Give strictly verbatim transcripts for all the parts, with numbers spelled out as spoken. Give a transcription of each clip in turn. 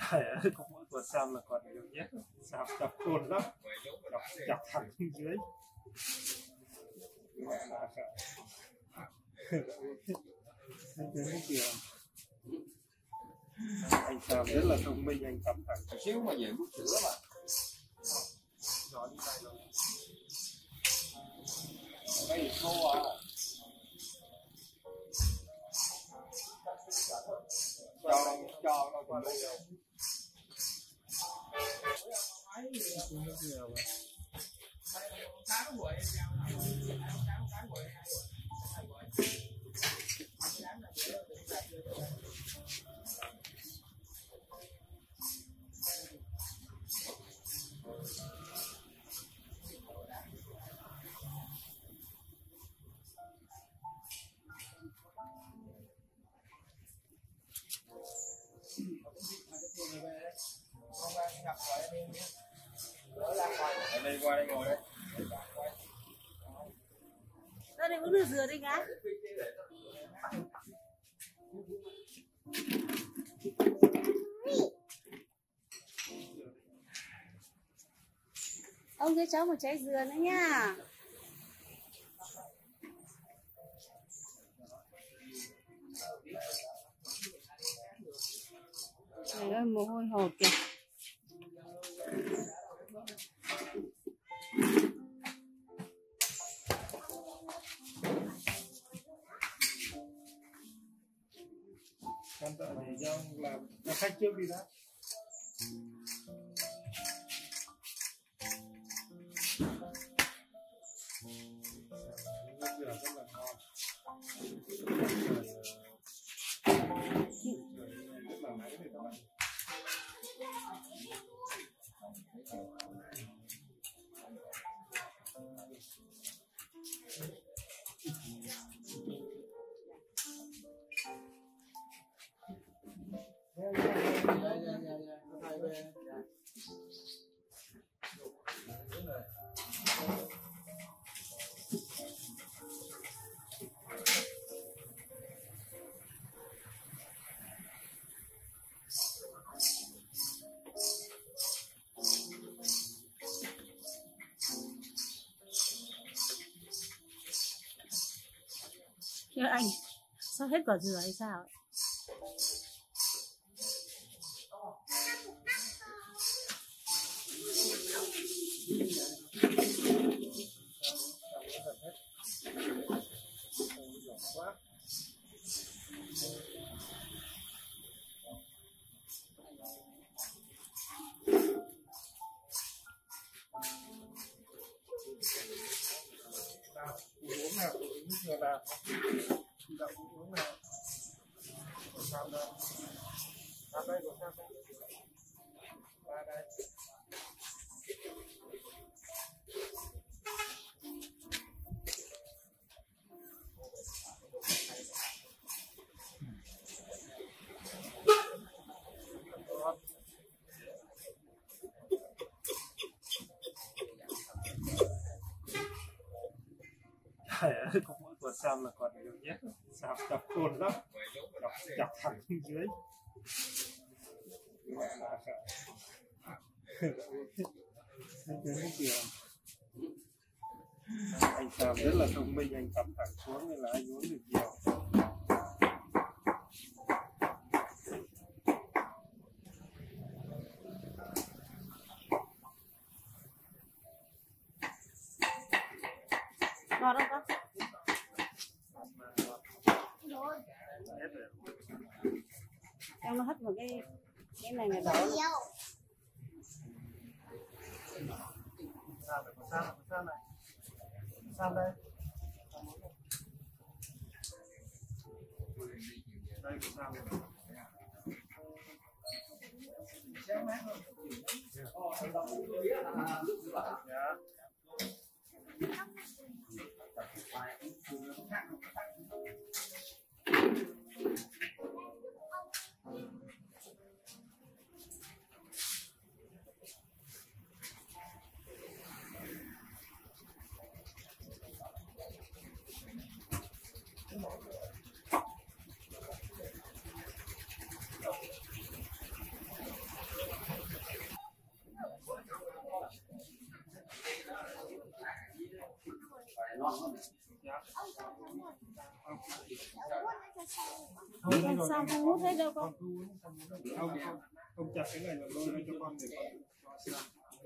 Trời ơi, có mỗi của Sam là còn nhiều nhất. Sam chọc côn lắm, chọc, chọc thẳng xuống dưới. Anh Sam rất là thông minh, anh cắm thẳng. Một xíu mà về bút sữa mà. Nó như này rồi. Đây là khô à. Cho cho nó qua đây rồi. Đây qua đây ngồi đây. Ra đây uống nước dừa đi ngá. Ông cho cháu một trái dừa nữa nha. Trời ơi, mồ hôi hột kìa. Con đợi để cho làm cho khách trước đi đã. Nước dừa rất là ngon. Rất là nãy thì các bạn. Chứ anh, sao hết quả dừa hay sao ấy? Uống nào, uống nước dừa nào. Đi đậu uống nào. Của Sam đây. Sam đây, của Sam đây. Ra đây. Trời ơi, có mỗi của Sam là còn nhiều nhất. Sam chọc côn lắm, chọc, chọc thẳng xuống dưới. Anh Sam rất là thông minh, anh cắm thẳng xuống nên là anh uống được nhiều. Ngon không con? Em nó hất vào cái cái này là đỏ. Sam này, Sam này, Sam này. Sam đây. Đây của Sam này. Dạ. Không, đây rồi. Sao không hút hết đâu con? Không, không, không chặt cái này là đôi lên cho con để con cho xem.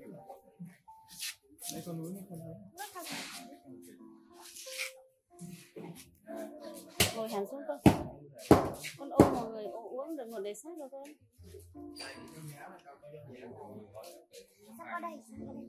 Đây con núi này, con núi. Ngồi hẳn xuống con. Con ôm mọi người uống đừng ngồi để sát đâu con. Sao qua đây? Sao qua đây?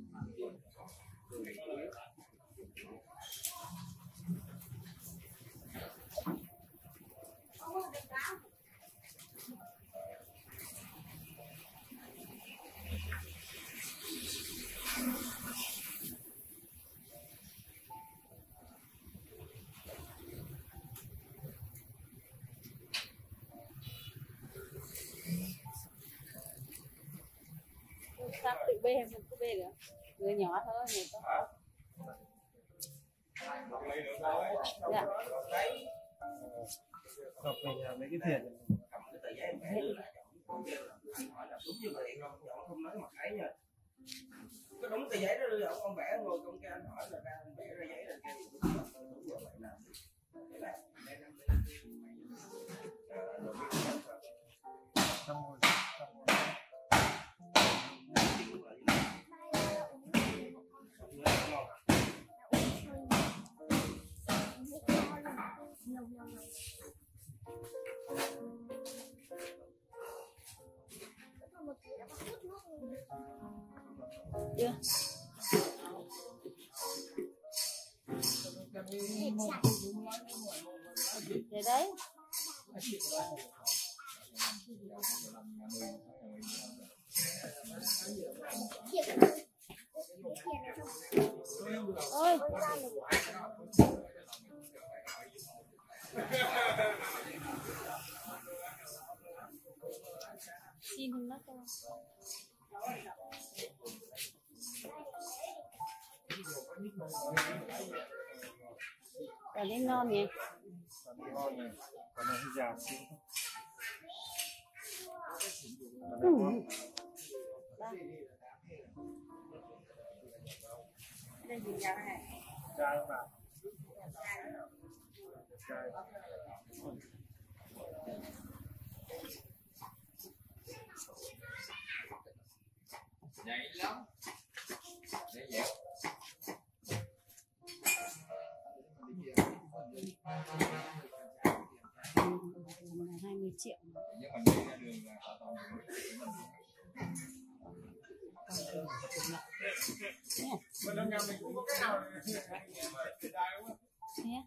Sao tự bê hay không tự bê được? Người nhỏ thôi, người to. Dạ. Học về nhà mấy cái thuyền. Đúng như vậy không, không nói mặt ấy nha. Có đúng tờ giấy đó đưa ông ông vẽ rồi công cái anh hỏi là ra anh vẽ ra giấy là cái đúng như vậy là cái này Xong rồi. Chưa? Để đấy. Ôi. Xin không nó cho. Còn đến non nhỉ? Còn ngon này, còn nó già xíu. Ừ. Đây gì già này? Trai mà. Trai. Nhảy lắm. Nhảy dẻo. hai mươi triệu. Nhưng mà đi ra đường là họ toàn Bên trong nhà mình cũng có cái nào này. Thế.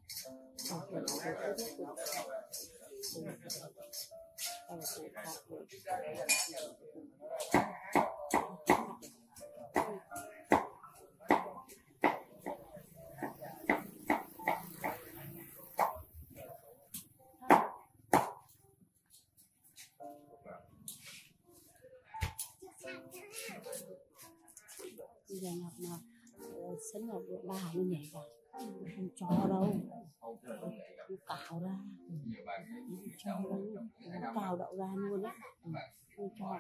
Bây giờ Ngọc nào sấn Ngọc được ba nó nhảy vào không cho đâu, nó cào ra, không cho đâu, nó cào đậu ra luôn đấy, không cho,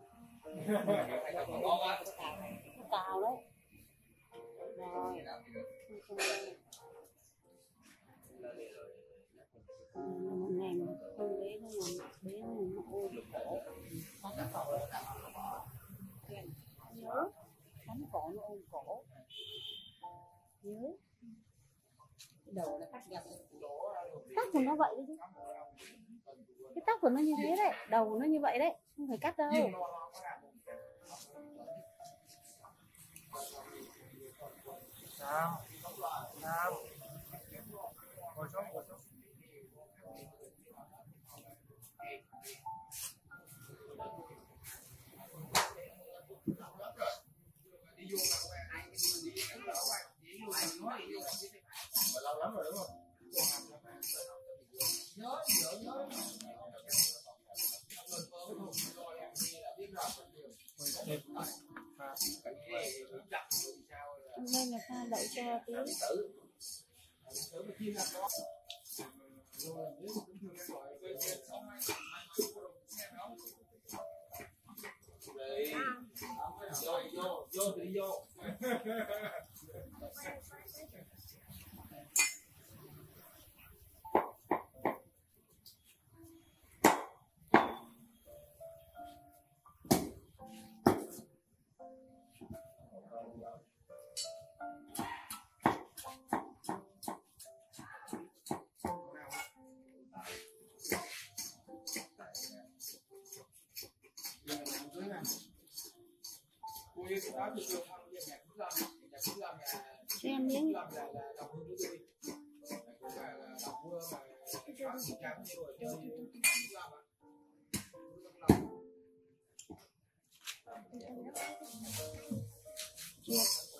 nó cào đấy, rồi, một ngày mà không bế nó làm bế nó nó ôm cổ, cắn cổ, nhớ, cắn cổ nó ôm cổ, nhớ. Đầu nó cắt gập. Tóc của nó vậy đấy chứ. Cái tóc của nó như thế đấy, đầu nó như vậy đấy, không phải cắt đâu. Sao? Sao? Ngồi xuống, ngồi xuống. Lâu lắm rồi đúng không? Nhớ, nhớ, nhớ. Nên là pha đậu cho tí. Vô, vô, vô, đi vô. Cho em miếng. Chưa.